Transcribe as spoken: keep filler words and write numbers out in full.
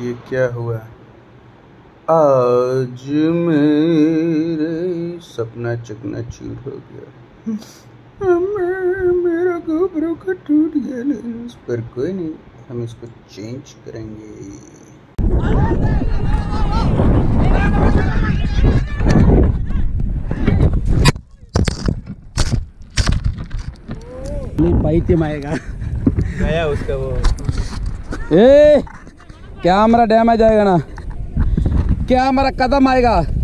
ये क्या हुआ? आज मेरे सपना चकनाचूर हो गया। मेरा गोबरों का टूट गया, लेकिन इस पर कोई नहीं, हम इसको चेंज करेंगे। पाइतिम आएगा गया उसका वो। ए क्या हमारा डैम आ जाएगा ना, क्या हमारा कदम आएगा।